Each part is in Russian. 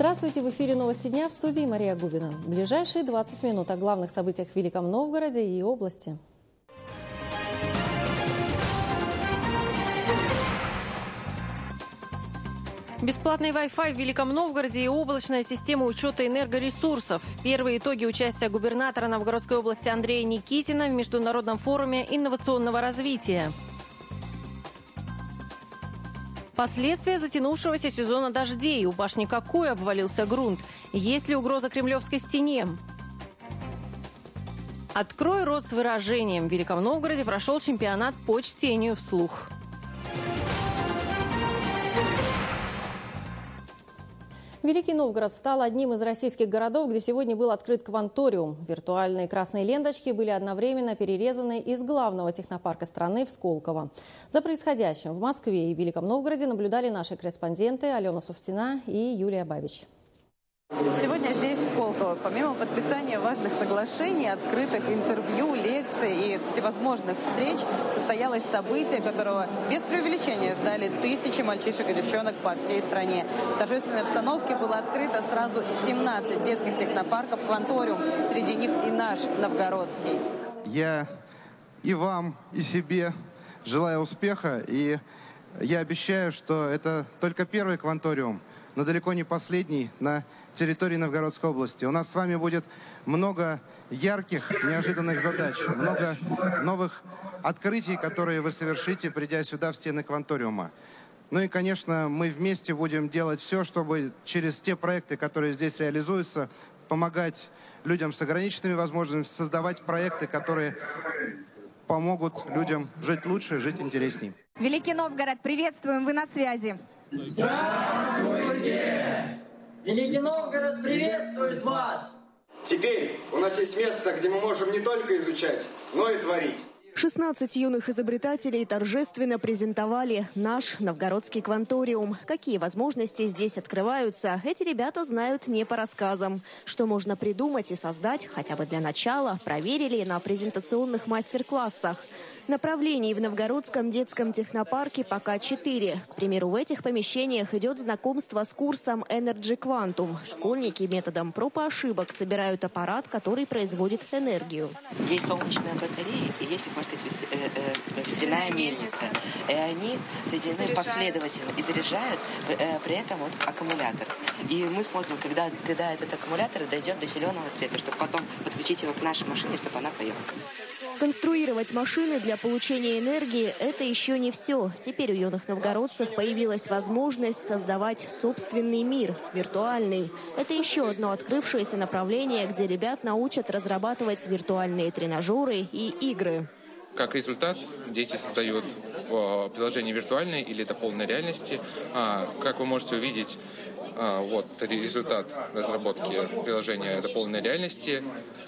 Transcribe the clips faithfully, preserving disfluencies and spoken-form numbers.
Здравствуйте! В эфире «Новости дня», в студии Мария Губина. В ближайшие двадцать минут о главных событиях в Великом Новгороде и области. Бесплатный Wi-Fi в Великом Новгороде и облачная система учета энергоресурсов. Первые итоги участия губернатора Новгородской области Андрея Никитина в Международном форуме инновационного развития. Последствия затянувшегося сезона дождей. У башни Какой обвалился грунт? Есть ли угроза Кремлевской стене? «Открой рот с выражением». В Великом Новгороде прошел чемпионат по чтению вслух. Великий Новгород стал одним из российских городов, где сегодня был открыт кванториум. Виртуальные красные ленточки были одновременно перерезаны из главного технопарка страны в Сколково. За происходящим в Москве и Великом Новгороде наблюдали наши корреспонденты Алена Суфтина и Юлия Бабич. Сегодня здесь, в Сколково, помимо подписания важных соглашений, открытых интервью, лекций и всевозможных встреч, состоялось событие, которого без преувеличения ждали тысячи мальчишек и девчонок по всей стране. В торжественной обстановке было открыто сразу семнадцать детских технопарков «Кванториум», среди них и наш новгородский. Я и вам, и себе желаю успеха, и я обещаю, что это только первый «Кванториум», но далеко не последний на территории Новгородской области. У нас с вами будет много ярких, неожиданных задач, много новых открытий, которые вы совершите, придя сюда в стены «Кванториума». Ну и, конечно, мы вместе будем делать все, чтобы через те проекты, которые здесь реализуются, помогать людям с ограниченными возможностями, создавать проекты, которые помогут людям жить лучше, жить интересней. Великий Новгород, приветствуем, вы на связи. Здравствуйте! Великий Новгород приветствует вас! Теперь у нас есть место, где мы можем не только изучать, но и творить. шестнадцать юных изобретателей торжественно презентовали наш новгородский «Кванториум». Какие возможности здесь открываются, эти ребята знают не по рассказам. Что можно придумать и создать, хотя бы для начала, проверили на презентационных мастер-классах. Направлений в Новгородском детском технопарке пока четыре. К примеру, в этих помещениях идет знакомство с курсом Energy Quantum. Школьники методом проб и ошибок собирают аппарат, который производит энергию. Есть солнечная батарея и есть, как можно сказать, ветряная мельница. И они соединены последовательно и заряжают при этом вот аккумулятор. И мы смотрим, когда, когда этот аккумулятор дойдет до зеленого цвета, чтобы потом подключить его к нашей машине, чтобы она поехала. Конструировать машины для получения энергии – это еще не все. Теперь у юных новгородцев появилась возможность создавать собственный мир, виртуальный. Это еще одно открывшееся направление, где ребят научат разрабатывать виртуальные тренажеры и игры. Как результат, дети создают приложение виртуальной или дополненной реальности. Как вы можете увидеть, вот результат разработки приложения дополненной реальности.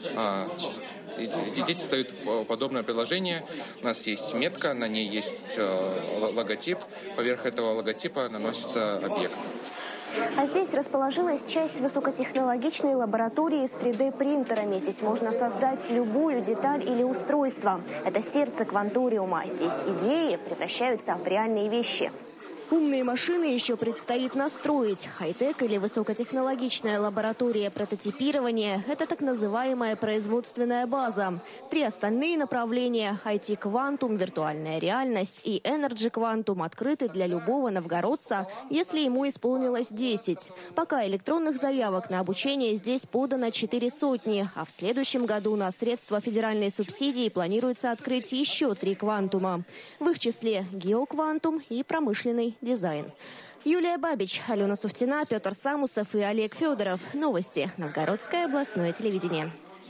Дети создают подобное приложение. У нас есть метка, на ней есть логотип. Поверх этого логотипа наносится объект. А здесь расположилась часть высокотехнологичной лаборатории с три дэ принтерами. Здесь можно создать любую деталь или устройство. Это сердце «Кванториума». Здесь идеи превращаются в реальные вещи. Умные машины еще предстоит настроить. Хай-тек или высокотехнологичная лаборатория прототипирования – это так называемая производственная база. Три остальные направления – ай ти Quantum, виртуальная реальность и Energy Quantum открыты для любого новгородца, если ему исполнилось десять. Пока электронных заявок на обучение здесь подано четыре сотни, а в следующем году на средства федеральной субсидии планируется открыть еще три квантума. В их числе геоквантум и промышленный дизайн. Юлия Бабич, Алена Суфтина, Петр Самусов и Олег Федоров. Новости. Новгородское областное телевидение.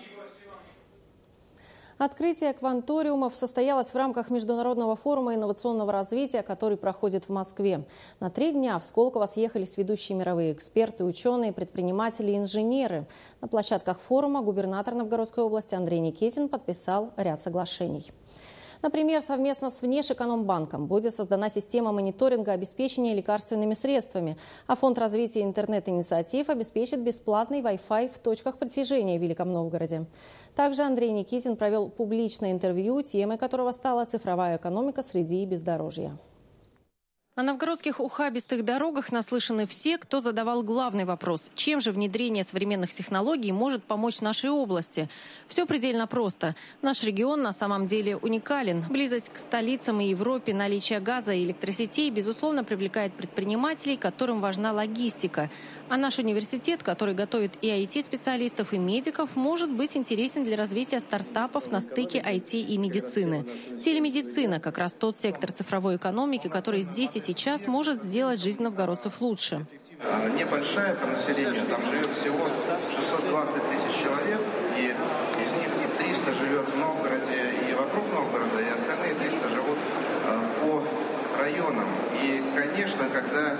Открытие кванториумов состоялось в рамках Международного форума инновационного развития, который проходит в Москве. На три дня в Сколково съехались ведущие мировые эксперты, ученые, предприниматели и инженеры. На площадках форума губернатор Новгородской области Андрей Никитин подписал ряд соглашений. Например, совместно с Внешэкономбанком будет создана система мониторинга обеспечения лекарственными средствами, а Фонд развития интернет-инициатив обеспечит бесплатный Wi-Fi в точках притяжения в Великом Новгороде. Также Андрей Никитин провел публичное интервью, темой которого стала цифровая экономика среди бездорожья. О новгородских ухабистых дорогах наслышаны все, кто задавал главный вопрос. Чем же внедрение современных технологий может помочь нашей области? Все предельно просто. Наш регион на самом деле уникален. Близость к столицам и Европе, наличие газа и электросетей, безусловно, привлекает предпринимателей, которым важна логистика. А наш университет, который готовит и ай ти-специалистов, и медиков, может быть интересен для развития стартапов на стыке ай ти и медицины. Телемедицина – как раз тот сектор цифровой экономики, который здесь и сейчас может сделать жизнь новгородцев лучше. Небольшая по населению, там живет всего шестьсот двадцать тысяч человек, и из них триста живет в Новгороде и вокруг Новгорода, и остальные триста живут по районам. И, конечно, когда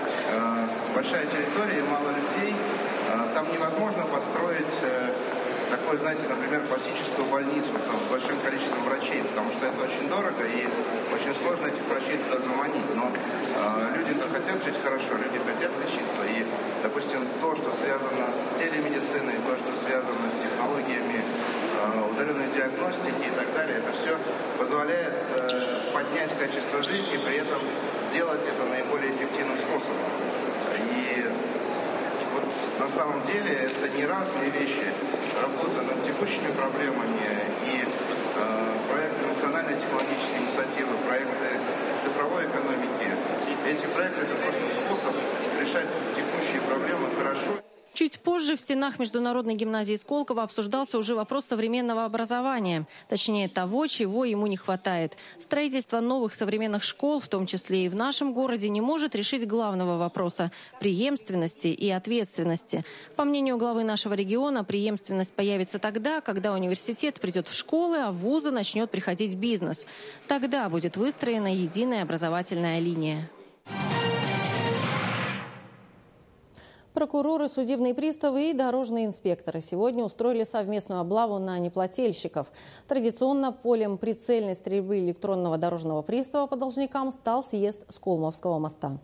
большая территория и мало людей, там невозможно построить такой, знаете, например, классическую больницу там, с большим количеством врачей, потому что это очень дорого и очень сложно этих врачей туда заманить. Но э, люди-то хотят жить хорошо, люди хотят лечиться. И, допустим, то, что связано с телемедициной, то, что связано с технологиями э, удаленной диагностики и так далее, это все позволяет э, поднять качество жизни, при этом сделать это наиболее эффективным способом. И вот на самом деле это не разные вещи. Работа над текущими проблемами и э, проекты национальной технологической инициативы, проекты цифровой экономики. Эти проекты – это просто способ решать текущие проблемы хорошо. Чуть позже в стенах Международной гимназии Сколково обсуждался уже вопрос современного образования. Точнее, того, чего ему не хватает. Строительство новых современных школ, в том числе и в нашем городе, не может решить главного вопроса – преемственности и ответственности. По мнению главы нашего региона, преемственность появится тогда, когда университет придет в школы, а в вузы начнет приходить бизнес. Тогда будет выстроена единая образовательная линия. Прокуроры, судебные приставы и дорожные инспекторы сегодня устроили совместную облаву на неплательщиков. Традиционно полем прицельной стрельбы электронного дорожного пристава по должникам стал съезд Сколмовского моста.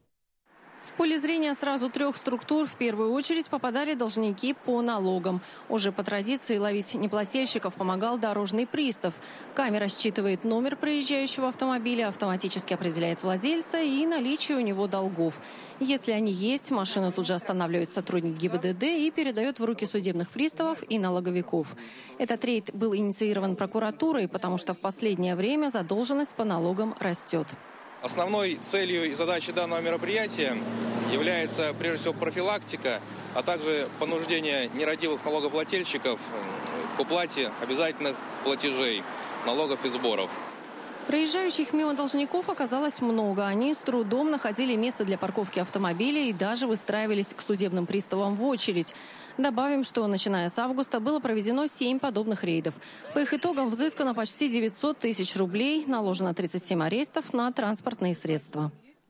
В поле зрения сразу трех структур в первую очередь попадали должники по налогам. Уже по традиции ловить неплательщиков помогал дорожный пристав. Камера считывает номер проезжающего автомобиля, автоматически определяет владельца и наличие у него долгов. Если они есть, машину тут же останавливает сотрудник ГИБДД и передает в руки судебных приставов и налоговиков. Этот рейд был инициирован прокуратурой, потому что в последнее время задолженность по налогам растет. Основной целью и задачей данного мероприятия является, прежде всего, профилактика, а также понуждение нерадивых налогоплательщиков к уплате обязательных платежей, налогов и сборов. Проезжающих мимо должников оказалось много. Они с трудом находили место для парковки автомобиля и даже выстраивались к судебным приставам в очередь. Добавим, что начиная с августа было проведено семь подобных рейдов. По их итогам взыскано почти девятьсот тысяч рублей, наложено тридцать семь арестов на транспортные средства.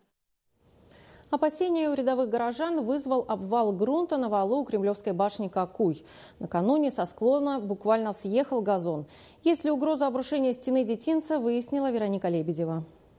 Опасения у рядовых горожан вызвал обвал грунта на валу у Кремлевской башни Кокуй. Накануне со склона буквально съехал газон. Есть ли угроза обрушения стены детинца, выяснила Вероника Лебедева.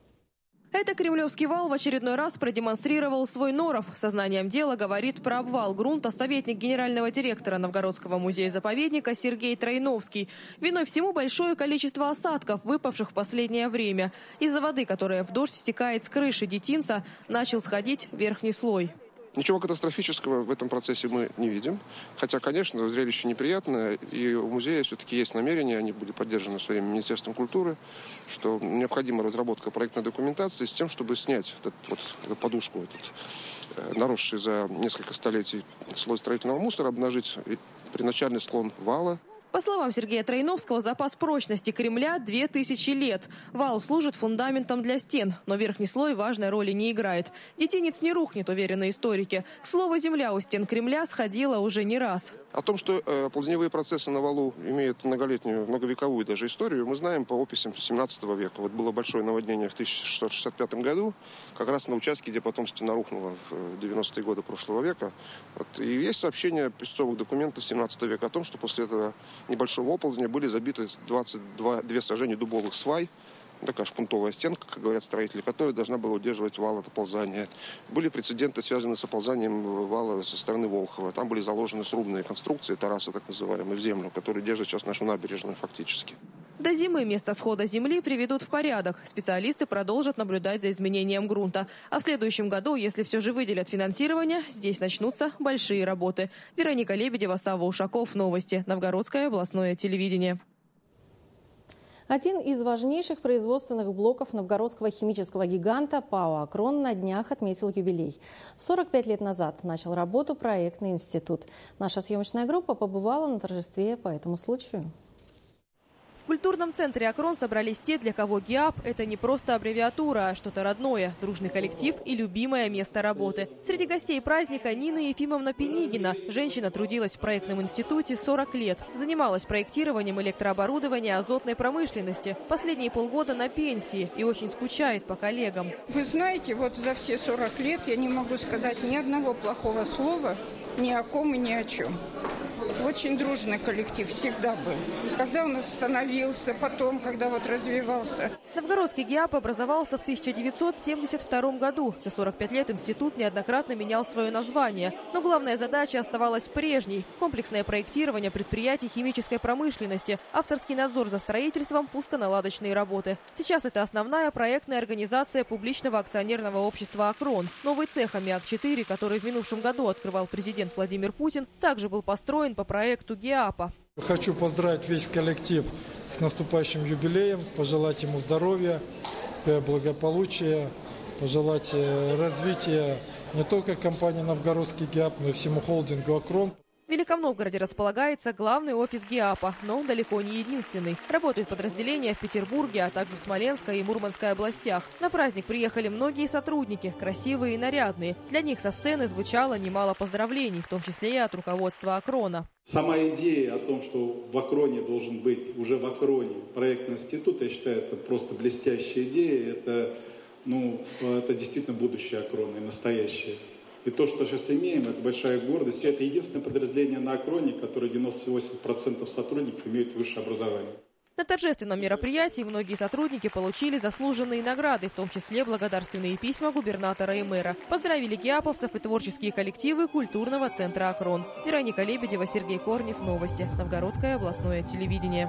Это Кремлевский вал в очередной раз продемонстрировал свой норов. Сознанием дела говорит про обвал грунта советник генерального директора Новгородского музея-заповедника Сергей Тройновский. Виной всему большое количество осадков, выпавших в последнее время. Из-за воды, которая в дождь стекает с крыши детинца, начал сходить верхний слой. Ничего катастрофического в этом процессе мы не видим. Хотя, конечно, зрелище неприятное. И у музея все-таки есть намерения, они были поддержаны в свое время Министерством культуры, что необходима разработка проектной документации с тем, чтобы снять этот, вот, эту подушку, этот, наросший за несколько столетий слой строительного мусора, обнажить первоначальный склон вала. По словам Сергея Тройновского, запас прочности Кремля две тысячи лет. Вал служит фундаментом для стен, но верхний слой важной роли не играет. Детинец не рухнет, уверены историки. К слову, земля у стен Кремля сходила уже не раз. О том, что э, ползневые процессы на валу имеют многолетнюю, многовековую даже историю, мы знаем по описям семнадцатого века. Вот было большое наводнение в тысяча шестьсот шестьдесят пятом году, как раз на участке, где потом стена рухнула в девяностые годы прошлого века. Вот. И есть сообщения песцовых документов семнадцатого века о том, что после этого небольшого оползня были забиты двадцать две сажени дубовых свай. Такая шпунтовая стенка, как говорят строители, которая должна была удерживать вал от оползания. Были прецеденты, связанные с оползанием вала со стороны Волхова. Там были заложены срубные конструкции, тарасы так называемые, в землю, которые держат сейчас нашу набережную фактически. До зимы место схода земли приведут в порядок. Специалисты продолжат наблюдать за изменением грунта. А в следующем году, если все же выделят финансирование, здесь начнутся большие работы. Вероника Лебедева, Сава Ушаков. Новости. Новгородское областное телевидение. Один из важнейших производственных блоков новгородского химического гиганта ПАО «Акрон» на днях отметил юбилей. сорок пять лет назад начал работу проектный институт. Наша съемочная группа побывала на торжестве по этому случаю. В культурном центре «Акрон» собрались те, для кого ГИАП – это не просто аббревиатура, а что-то родное, дружный коллектив и любимое место работы. Среди гостей праздника Нина Ефимовна Пенигина. Женщина трудилась в проектном институте сорок лет. Занималась проектированием электрооборудования азотной промышленности. Последние полгода на пенсии и очень скучает по коллегам. Вы знаете, вот за все сорок лет я не могу сказать ни одного плохого слова ни о ком и ни о чем. Очень дружный коллектив всегда был. Когда он остановился, потом, когда вот развивался. Новгородский ГИАП образовался в тысяча девятьсот семьдесят втором году. За сорок пять лет институт неоднократно менял свое название. Но главная задача оставалась прежней – комплексное проектирование предприятий химической промышленности, авторский надзор за строительством, пусконаладочные работы. Сейчас это основная проектная организация публичного акционерного общества «Акрон». Новый цех «Аммиак четыре», который в минувшем году открывал президент Владимир Путин, также был построен по проекту ГИАПа. Хочу поздравить весь коллектив с наступающим юбилеем, пожелать ему здоровья, благополучия, пожелать развития не только компании «Новгородский ГИАП», но и всему холдингу «Акрон». В Великом Новгороде располагается главный офис ГИАПа, но он далеко не единственный. Работают подразделения в Петербурге, а также в Смоленской и Мурманской областях. На праздник приехали многие сотрудники, красивые и нарядные. Для них со сцены звучало немало поздравлений, в том числе и от руководства «Акрона». Сама идея о том, что в «Акроне» должен быть, уже в «Акроне» проектный институт, я считаю, это просто блестящая идея. Это, ну, это действительно будущее «Акрона» и настоящее. И то, что сейчас имеем, это большая гордость. И это единственное подразделение на «Акроне», которое девяносто восемь процентов сотрудников имеют высшее образование. На торжественном мероприятии многие сотрудники получили заслуженные награды, в том числе благодарственные письма губернатора и мэра. Поздравили гиаповцев и творческие коллективы культурного центра «Акрон». Вероника Лебедева, Сергей Корнев. Новости. Новгородское областное телевидение.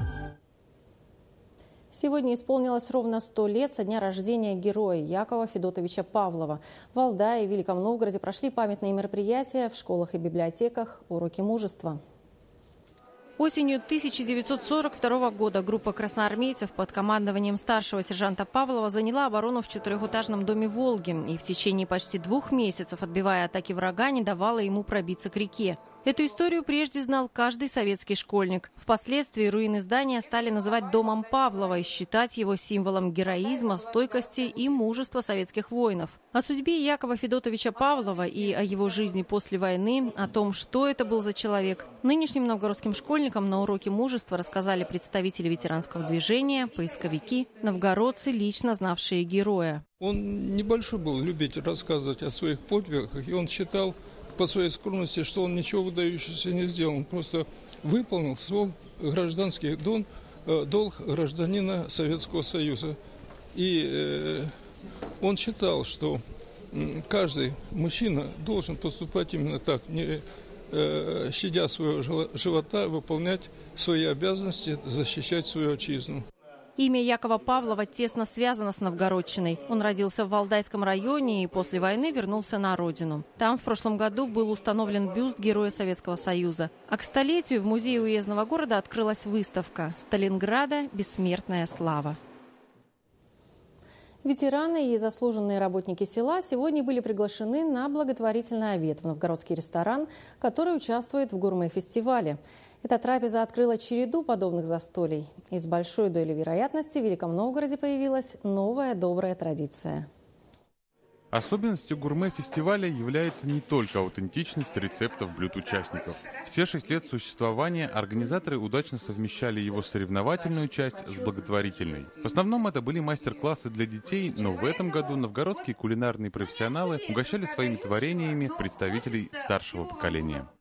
Сегодня исполнилось ровно сто лет со дня рождения героя Якова Федотовича Павлова. В Валдае и Великом Новгороде прошли памятные мероприятия в школах и библиотеках, уроки мужества. Осенью тысяча девятьсот сорок второго года группа красноармейцев под командованием старшего сержанта Павлова заняла оборону в четырехэтажном доме Волги и в течение почти двух месяцев, отбивая атаки врага, не давала ему пробиться к реке. Эту историю прежде знал каждый советский школьник. Впоследствии руины здания стали называть домом Павлова и считать его символом героизма, стойкости и мужества советских воинов. О судьбе Якова Федотовича Павлова и о его жизни после войны, о том, что это был за человек, нынешним новгородским школьникам на уроке мужества рассказали представители ветеранского движения, поисковики, новгородцы, лично знавшие героя. Он небольшой был любитель рассказывать о своих подвигах, и он считал по своей скромности, что он ничего выдающегося не сделал. Он просто выполнил свой гражданский дон, долг гражданина Советского Союза. И э, он считал, что каждый мужчина должен поступать именно так, не э, щадя своего живота, выполнять свои обязанности, защищать свою отчизну. Имя Якова Павлова тесно связано с Новгородчиной. Он родился в Валдайском районе и после войны вернулся на родину. Там в прошлом году был установлен бюст Героя Советского Союза. А к столетию в музее уездного города открылась выставка «Сталинграда. Бессмертная слава». Ветераны и заслуженные работники села сегодня были приглашены на благотворительный обед в новгородский ресторан, который участвует в гурме-фестивале. Эта трапеза открыла череду подобных застолий. И с большой долей вероятности в Великом Новгороде появилась новая добрая традиция. Особенностью гурме-фестиваля является не только аутентичность рецептов блюд участников. Все шесть лет существования организаторы удачно совмещали его соревновательную часть с благотворительной. В основном это были мастер-классы для детей, но в этом году новгородские кулинарные профессионалы угощали своими творениями представителей старшего поколения.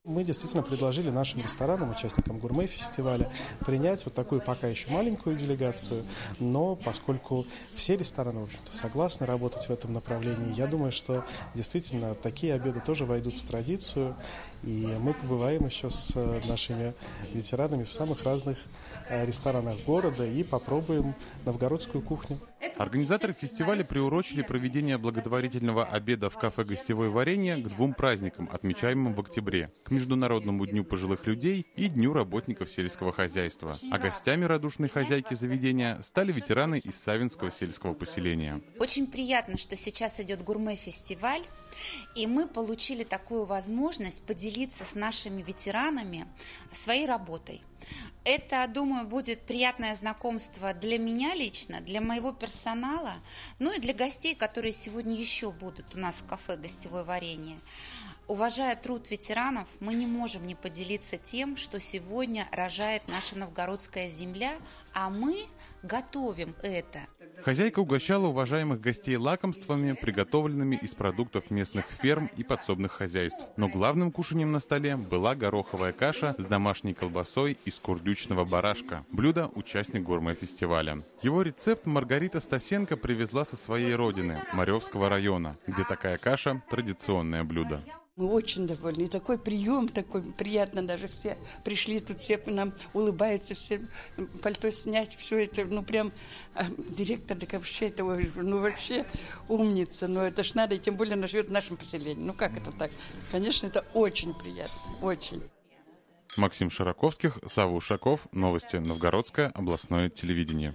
Мы действительно предложили нашим ресторанам, участникам гурме-фестиваля, принять вот такую пока еще маленькую делегацию, но поскольку все рестораны, в общем-то, согласны работать в этом направлении, я думаю, что действительно такие обеды тоже войдут в традицию, и мы побываем еще с нашими ветеранами в самых разных ресторанах города и попробуем новгородскую кухню. Организаторы фестиваля приурочили проведение благотворительного обеда в кафе «Гостевое варенье» к двум праздникам, отмечаемым в октябре – к Международному дню пожилых людей и Дню работников сельского хозяйства. А гостями радушной хозяйки заведения стали ветераны из Савинского сельского поселения. Очень приятно, что сейчас идет гурме-фестиваль, и мы получили такую возможность поделиться с нашими ветеранами своей работой. Это, думаю, будет приятное знакомство для меня лично, для моего персонала, ну и для гостей, которые сегодня еще будут у нас в кафе «Гостевое варенье». Уважая труд ветеранов, мы не можем не поделиться тем, что сегодня рожает наша новгородская земля, а мы готовим это. Хозяйка угощала уважаемых гостей лакомствами, приготовленными из продуктов местных ферм и подсобных хозяйств. Но главным кушанием на столе была гороховая каша с домашней колбасой из курдючного барашка. Блюдо – участник гурме-фестиваля. Его рецепт Маргарита Стасенко привезла со своей родины, Маревского района, где такая каша – традиционное блюдо. Мы очень довольны. И такой прием, такой приятно. Даже все пришли, тут все нам улыбаются, все пальто снять, все это, ну прям а, директор, так вообще это, ну вообще умница. Но это ж надо, и тем более она живет в нашем поселении. Ну как это так? Конечно, это очень приятно, очень. Максим Широковских, Сава Ушаков, новости Новгородское областное телевидение.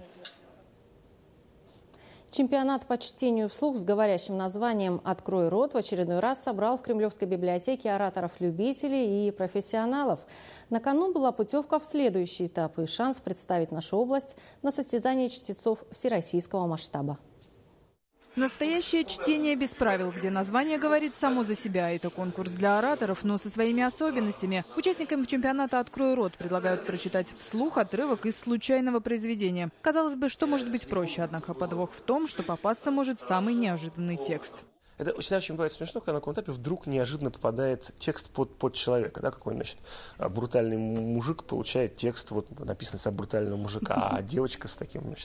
Чемпионат по чтению вслух с говорящим названием «Открой рот» в очередной раз собрал в Кремлевской библиотеке ораторов-любителей и профессионалов. На кону была путевка в следующий этап и шанс представить нашу область на состязании чтецов всероссийского масштаба. Настоящее чтение без правил, где название говорит само за себя. Это конкурс для ораторов, но со своими особенностями. Участникам чемпионата «Открой рот» предлагают прочитать вслух отрывок из случайного произведения. Казалось бы, что может быть проще, однако подвох в том, что попасться может самый неожиданный текст. Это всегда очень бывает смешно, когда на каком этапе вдруг неожиданно попадает текст под, под человека. Да, какой-нибудь, значит, брутальный мужик получает текст, вот написанный с брутального мужика, а девочка с таким, значит,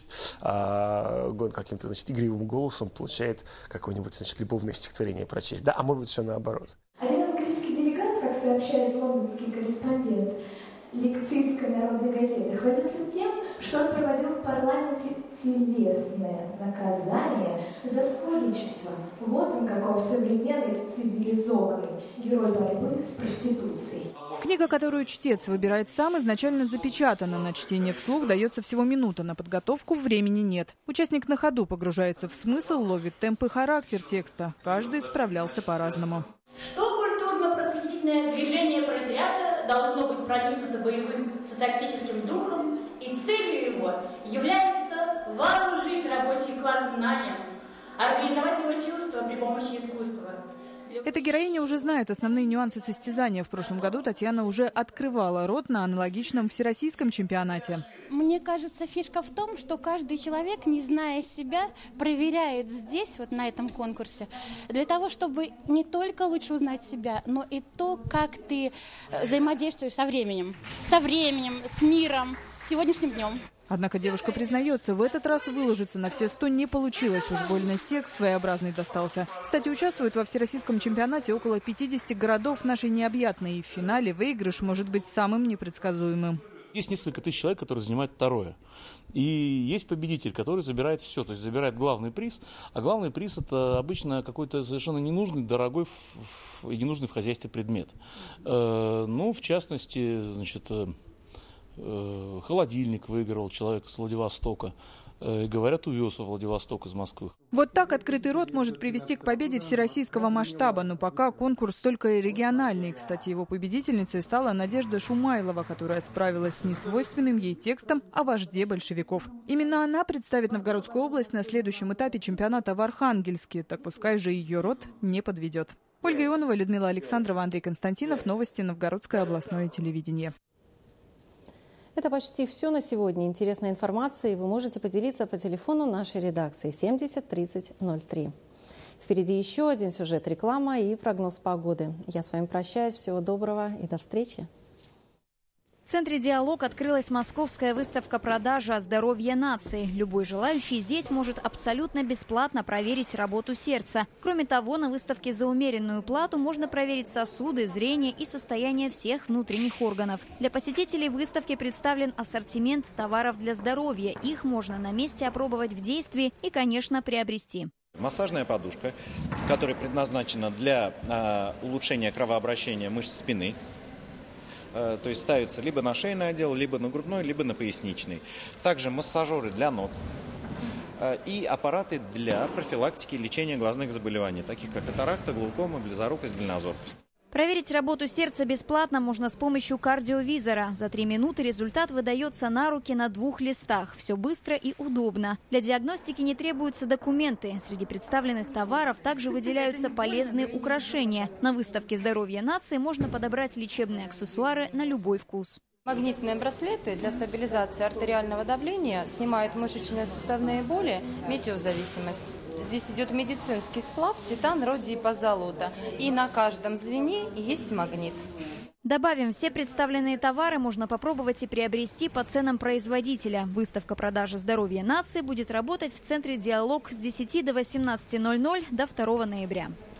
каким-то, значит, игривым голосом получает какое-нибудь, значит, любовное стихотворение прочесть. Да, а может быть, все наоборот. Один английский делегат, как сообщает лондонский корреспондент Лекцийской народной газеты, хвалился тем, что он проводил в парламенте телесное наказание за сводничество. Вот он какой современный, цивилизованный герой борьбы с проституцией. Книга, которую чтец выбирает сам, изначально запечатана. На чтение вслух дается всего минута, на подготовку времени нет. Участник на ходу погружается в смысл, ловит темп и характер текста. Каждый справлялся по-разному. Что культурно-просветительное движение пролетариата должно быть проникнуто боевым социалистическим духом, и целью его является вооружить рабочий класс знанием, организовать его чувства при помощи искусства. Эта героиня уже знает основные нюансы состязания. В прошлом году Татьяна уже открывала рот на аналогичном всероссийском чемпионате. Мне кажется, фишка в том, что каждый человек, не зная себя, проверяет здесь, вот на этом конкурсе, для того, чтобы не только лучше узнать себя, но и то, как ты взаимодействуешь со временем, со временем, с миром, с сегодняшним днем. Однако девушка признается, в этот раз выложиться на все сто не получилось. Уж больно текст своеобразный достался. Кстати, участвует во всероссийском чемпионате около пятидесяти городов нашей необъятной. И в финале выигрыш может быть самым непредсказуемым. Есть несколько тысяч человек, которые занимают второе. И есть победитель, который забирает все, то есть забирает главный приз. А главный приз – это обычно какой-то совершенно ненужный, дорогой и ненужный в хозяйстве предмет. Ну, в частности, значит, холодильник выиграл человек с Владивостока. Говорят, увез во Владивосток из Москвы. Вот так открытый рот может привести к победе всероссийского масштаба. Но пока конкурс только региональный. Кстати, его победительницей стала Надежда Шумайлова, которая справилась с несвойственным ей текстом о вожде большевиков. Именно она представит Новгородскую область на следующем этапе чемпионата в Архангельске. Так пускай же ее рот не подведет. Ольга Ионова, Людмила Александрова, Андрей Константинов. Новости Новгородское областное телевидение. Это почти все на сегодня. Интересной информацией вы можете поделиться по телефону нашей редакции семьдесят тридцать ноль три. Впереди еще один сюжет, реклама и прогноз погоды. Я с вами прощаюсь. Всего доброго и до встречи. В центре «Диалог» открылась московская выставка продажи здоровья нации. Любой желающий здесь может абсолютно бесплатно проверить работу сердца. Кроме того, на выставке за умеренную плату можно проверить сосуды, зрение и состояние всех внутренних органов. Для посетителей выставки представлен ассортимент товаров для здоровья. Их можно на месте опробовать в действии и, конечно, приобрести. Массажная подушка, которая предназначена для э, улучшения кровообращения мышц спины. То есть ставится либо на шейный отдел, либо на грудной, либо на поясничный. Также массажеры для ног и аппараты для профилактики и лечения глазных заболеваний, таких как катаракта, глаукома, близорукость, дальнозоркость. Проверить работу сердца бесплатно можно с помощью кардиовизора. За три минуты результат выдается на руки на двух листах. Все быстро и удобно. Для диагностики не требуются документы. Среди представленных товаров также выделяются полезные украшения. На выставке «Здоровье нации» можно подобрать лечебные аксессуары на любой вкус. Магнитные браслеты для стабилизации артериального давления снимают мышечные суставные боли, метеозависимость. Здесь идет медицинский сплав титан, родий и позолота. И на каждом звене есть магнит. Добавим, все представленные товары можно попробовать и приобрести по ценам производителя. Выставка продажи здоровья нации будет работать в центре «Диалог» с десяти до восемнадцати ноль-ноль до второго ноября.